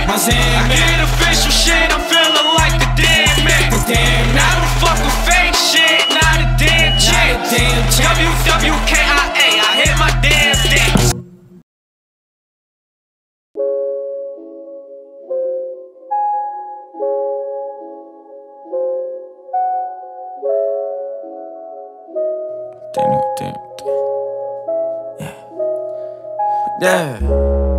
My Zen man. I get official shit, I'm feeling like the damn man. I don't fuck with fake shit, not a damn chick. WWKIA, I hit my damn dick. Yeah.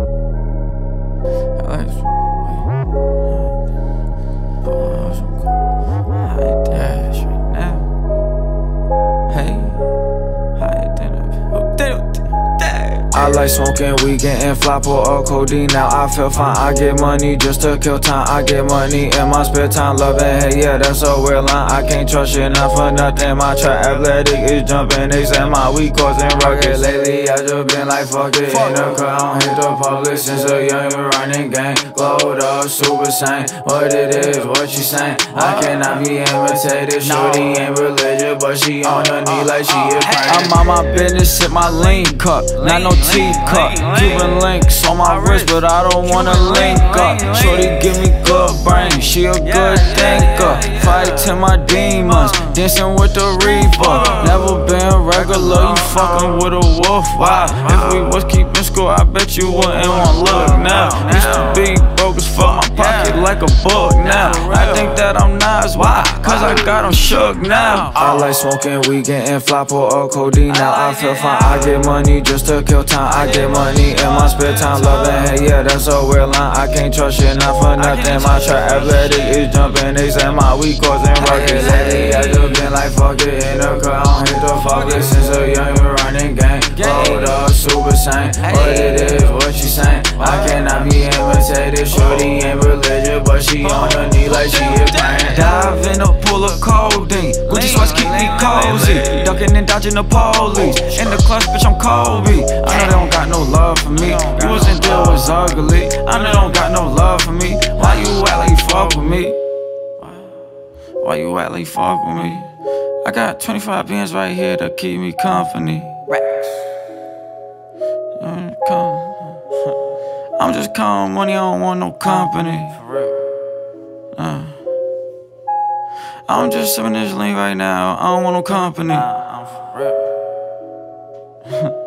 I like smoking weed, getting flop or codeine. Now I feel fine, I get money just to kill time. I get money in my spare time, loving hey, yeah, that's a weird line. I can't trust shit, not for nothing. My track athletic is jumping, they say my weed causing ruckus. Lately I just been like fuck it, in the car, I don't hit the public. Since a young running game, glowed up, super sane. What it is, what she saying, I cannot be imitated. Shorty ain't religious, but she on her knee like she is praying. I'm on my business, hit my lean cup, not no teacup. Cuban links on my wrist, but I don't wanna link up. Shorty give me good brain, she a good thinker. Fighting my demons, dancing with the reaper. Never been regular, you fucking with a wolf. Wow, if we was keeping score, I bet you wouldn't want look now. Used to be broke as fuck, my pocket like a book now. I think that I'm nice, why? Cause I got them shook now. I like smoking weed, getting flop or codeine. Now I feel fine, I get money just to kill time. I get money in my spare time, loving hey, yeah, that's a weird line. I can't trust shit, not for nothing. My track athletic is jumping, they say my weed causing ruckus. Lately I just been like fuck it, in the car, I don't hit the focus. Since a young running game, blowed up, super sane. What it is, what she saying, I cannot be imitated. Shorty ain't religious, but she on her knee like she is praying. Dive in a pool of codeine, Gucci sweats keep me cozy. Ducking and dodging the police, in the clutch, bitch, I'm Kobe. I know they don't got no love for me. You wasn't there, was ugly. I know they don't got no love for me. Why you act like you fuck with me? Why you act like you fuck with me? I got 25 pins right here to keep me company. I'm just counting money, I don't want no company. I'm just sipping this lean right now, I don't want no company.